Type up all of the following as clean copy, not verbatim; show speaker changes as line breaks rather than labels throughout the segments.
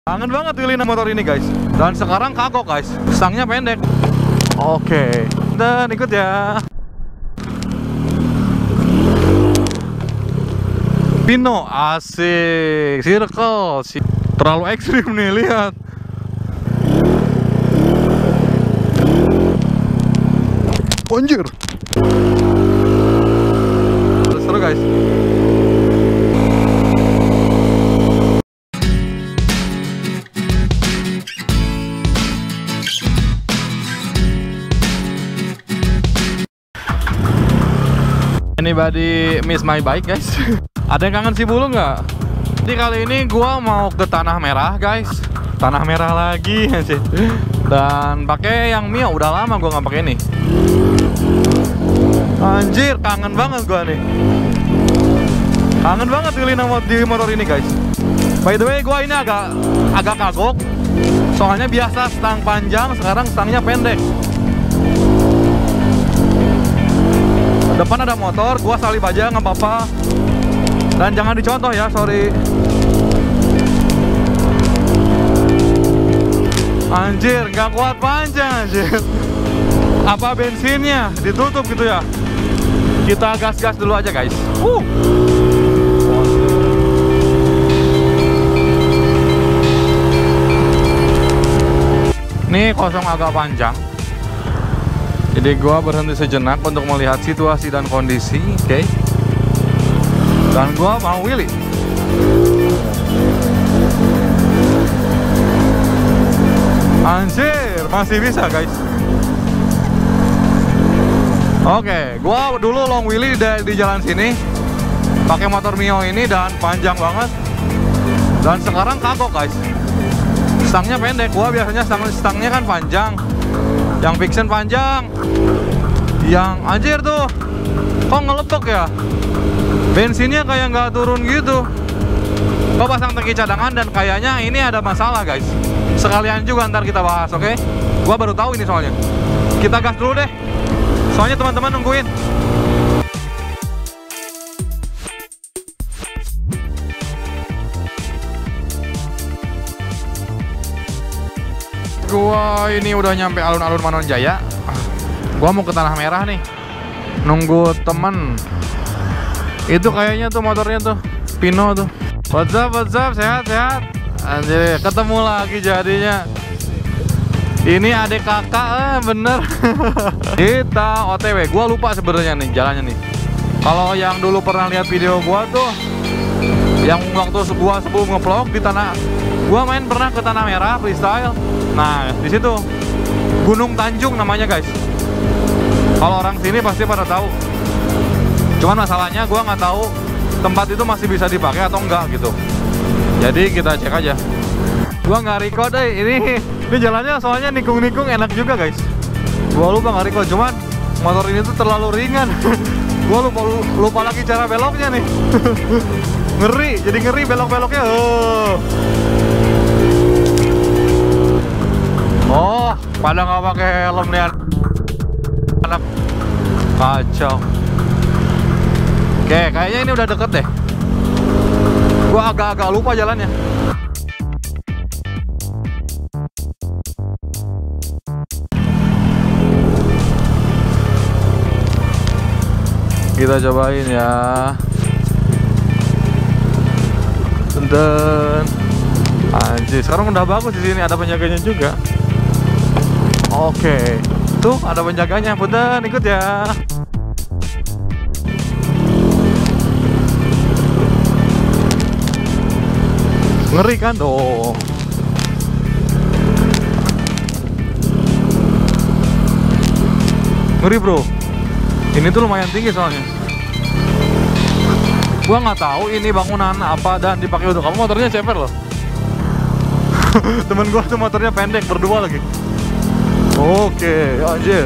Kangen banget Willy motor ini guys. Dan sekarang kagok guys, stangnya pendek. Oke, dan ikut ya. Pino asik, circle terlalu ekstrim nih, lihat. Anjir, seru guys. Anybody miss my bike guys? Ada yang kangen si Bulu nggak? Jadi kali ini gua mau ke Tanah Merah guys. Tanah Merah lagi sih. Dan pakai yang Mio, udah lama gua nggak pakai ini. Anjir, kangen banget gua nih. Kangen banget di motor ini guys. By the way, gua ini agak kagok. Soalnya biasa stang panjang, sekarang stangnya pendek. Depan ada motor, gua salip aja nggak apa-apa. Dan jangan dicontoh ya, sorry. Anjir, nggak kuat panjang anjir. Apa bensinnya ditutup gitu ya? Kita gas-gas dulu aja guys. Nih kosong agak panjang. Jadi gua berhenti sejenak untuk melihat situasi dan kondisi, oke? Dan gua mau Willy. Anjir, masih bisa guys. Oke, gua dulu long Willy di jalan sini pakai motor Mio ini dan panjang banget. Dan sekarang kagok guys. Stangnya pendek, gua biasanya stangnya kan panjang. Yang fiction panjang. Yang anjir tuh, kok ngelepek ya? Bensinnya kayak nggak turun gitu. Gua pasang tangki cadangan dan kayaknya ini ada masalah guys. Sekalian juga ntar kita bahas, oke? Gua baru tahu ini soalnya. Kita gas dulu deh. Soalnya teman-teman nungguin. Gua ini udah nyampe alun-alun Manonjaya. Gua mau ke Tanah Merah nih. Nunggu temen. Itu kayaknya tuh motornya tuh Pino tuh. What's up, sehat. Anjir, ketemu lagi jadinya. Ini adik kakak, bener. Kita OTW. Gua lupa sebenarnya nih jalannya nih. Kalau yang dulu pernah lihat video gua tuh, yang waktu gua sebelum nge-vlog di gua main pernah ke Tanah Merah freestyle. Nah, di situ Gunung Tanjung namanya guys. Kalau orang sini pasti pada tahu. Cuman masalahnya gua nggak tahu tempat itu masih bisa dipakai atau enggak gitu. Jadi kita cek aja. Gua nggak record deh ini jalannya soalnya nikung-nikung enak juga guys. Gua lupa nggak record, cuman motor ini tuh terlalu ringan. Gua lupa lagi cara beloknya nih. Jadi ngeri belok-beloknya. Oh, pada nggak pakai helm nih anak, kacau. Oke, kayaknya ini udah deket deh. Gua agak-agak lupa jalannya. Kita cobain ya. Dan anjir, sekarang udah bagus di sini, ada penjaganya juga. Oke, tuh ada penjaganya. Punten, ikut ya. Ngeri kan dong. Ngeri bro. Ini tuh lumayan tinggi soalnya. Gua nggak tahu ini bangunan apa dan dipakai untuk kamu. Motornya ceper loh. Temen gua tuh motornya pendek, berdua lagi. Oke, anjir.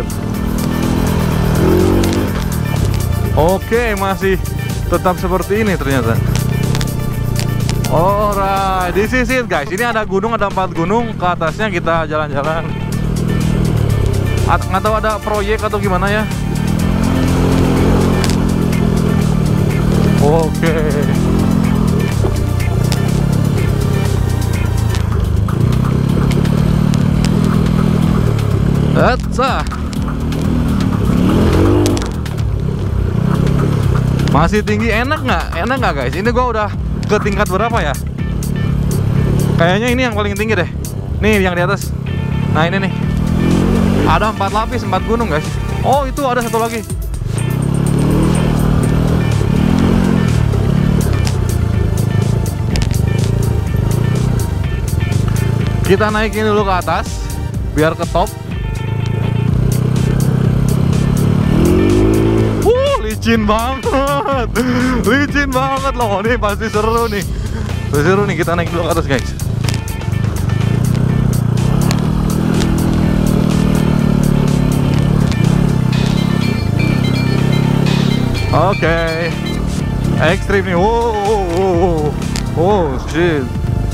Oke, masih tetap seperti ini ternyata. Alright, this is it guys. Ini ada gunung, ada 4 gunung. Ke atasnya kita jalan-jalan. Nggak tahu ada proyek atau gimana ya. Oke. Hetsa. Masih tinggi, enak nggak? Enak nggak guys? Ini gua udah ke tingkat berapa ya? Kayaknya ini yang paling tinggi deh. Nih yang di atas. Nah ini nih. Ada 4 lapis, 4 gunung guys. Oh itu ada satu lagi. Kita naikin dulu ke atas biar ke top. Licin banget. Licin banget loh. Ini pasti seru nih. Pasti seru nih, kita naik dulu ke atas guys. Oke. Ekstrim nih. Wow. Oh shit.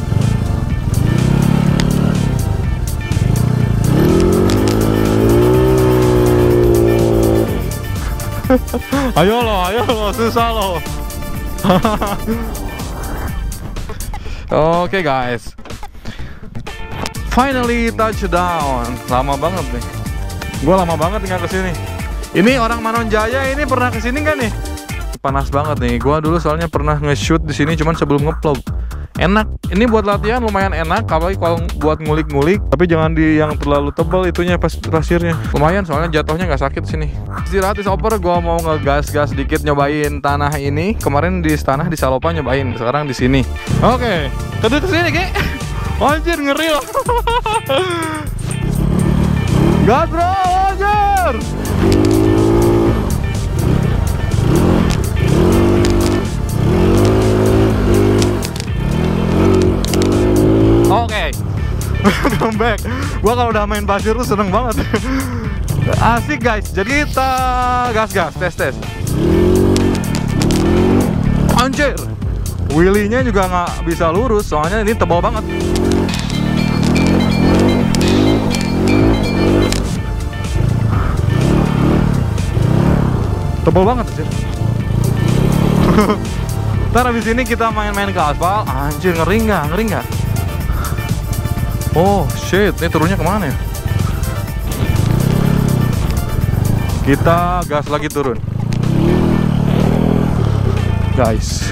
Ayo lo, susah lo. Oke guys, finally touchdown. Lama banget nih. Gua lama banget nggak kesini. Ini orang Manonjaya ini pernah kesini nggak nih? Panas banget nih. Gua dulu soalnya pernah nge-shoot di sini, cuman sebelum nge-vlog. Enak. Ini buat latihan lumayan enak, apalagi kalau buat ngulik-ngulik. Tapi jangan di yang terlalu tebal itunya pasirnya. Lumayan soalnya jatuhnya nggak sakit sini. Istirahat is over, gua mau ngegas-gas dikit nyobain tanah ini. Kemarin di tanah di Salopa nyobain, sekarang di sini. Oke, kedua kesini Ki. Anjir ngeri loh. Gas bro, anjir. Oke. Welcome back. Gua kalau udah main pasir tuh seneng banget. Asik guys. Jadi kita gas-gas, tes. Anjir. Wheelie-nya juga nggak bisa lurus, soalnya ini tebal banget. Tebal banget sih. Ntar abis ini kita main-main ke aspal. Anjir, ngeri nggak? Oh shit, ini turunnya kemana ya? Kita gas lagi turun, guys.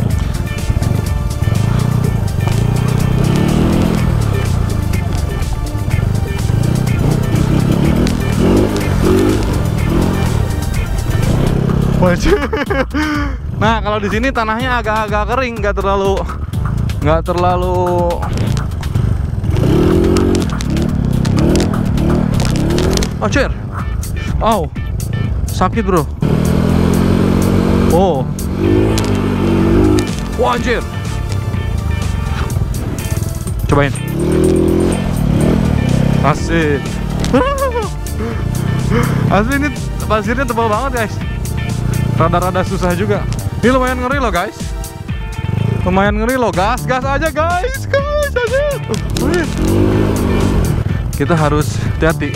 Nah kalau di sini tanahnya agak-agak kering, nggak terlalu. Anjir. Oh. Sakit, bro. Oh. Wah, anjir. Cobain. Asik. Asli ini pasirnya tebal banget, guys. Rada-rada susah juga. Ini lumayan ngeri loh, guys. Lumayan ngeri loh. Gas aja, guys. Gas aja. Kita harus hati-hati.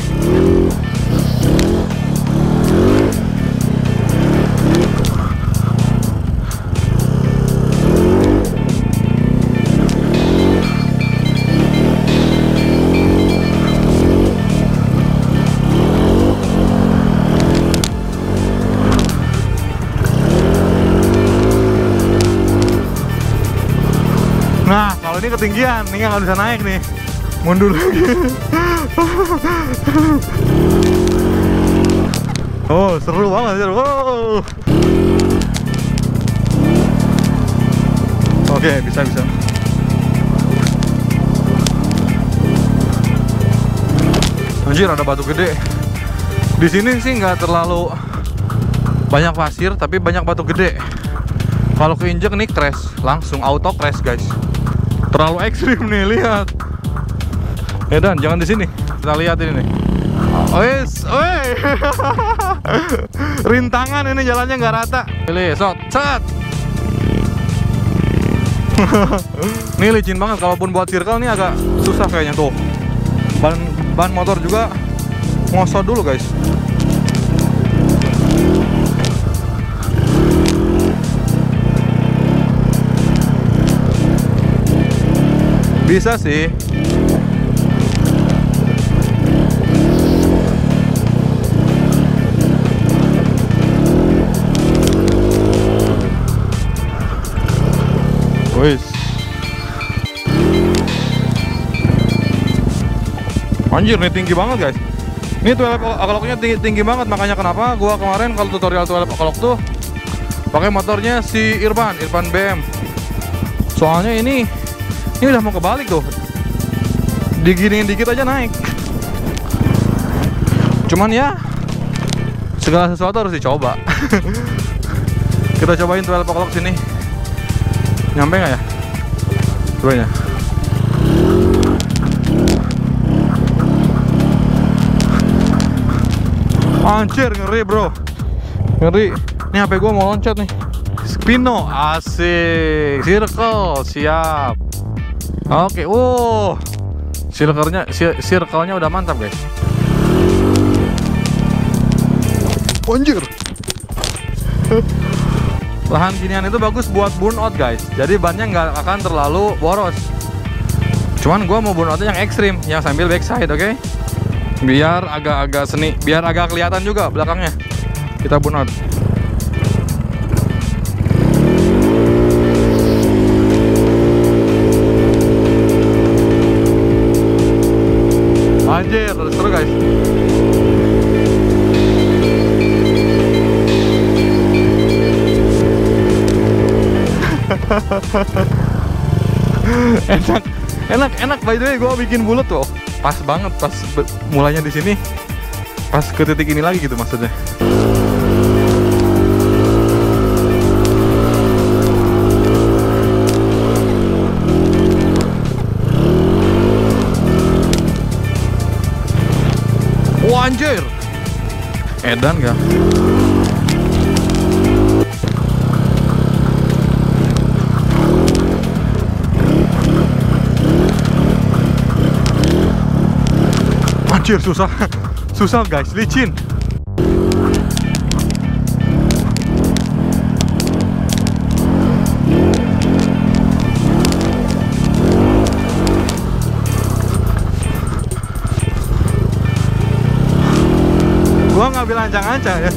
Nah, kalau ini ketinggian, ini nggak bisa naik nih. Mundur lagi. Oh, seru banget. Wow. Oke, bisa. Anjir, ada batu gede. Di sini sih nggak terlalu banyak pasir, tapi banyak batu gede. Kalau keinjek nih crash, langsung auto crash, guys. Terlalu ekstrim nih, lihat. Dan jangan di sini. Kita lihat ini nih. Wes. Rintangan ini, jalannya nggak rata. Pilih, set. Ini licin banget. Kalaupun buat circle nih agak susah kayaknya tuh. Ban motor juga ngosot dulu, guys. Bisa sih. Wis. Anjir, nih tinggi banget guys. Ini tuh akoloknya tinggi banget, makanya kenapa gua kemarin kalau tutorial tuh akolok tuh pakai motornya si Irfan BM. Soalnya ini udah mau kebalik tuh. Diginiin dikit aja naik. Cuman ya segala sesuatu harus dicoba. Kita cobain tuh akolok sini. Nyampe nggak ya? Cobain ya. Anjir, ngeri bro, ngeri. Ini HP gua mau loncat nih. Spino, asik. Circle, siap. Oke, circle-nya udah mantap guys. Anjir. Lahan ginian itu bagus buat burnout guys. Jadi bannya nggak akan terlalu boros. Cuman gua mau burnoutnya yang ekstrim, yang sambil backside, oke? Biar agak-agak seni, biar agak kelihatan juga belakangnya. Kita burnout. Anjir, seru guys. enak by the way. Gue bikin bulat tuh pas banget, pas mulainya di sini, pas ke titik ini lagi gitu maksudnya. Wah anjir, edan gak? Anjir, susah guys, licin. Gua ngambil ancang-ancang ya.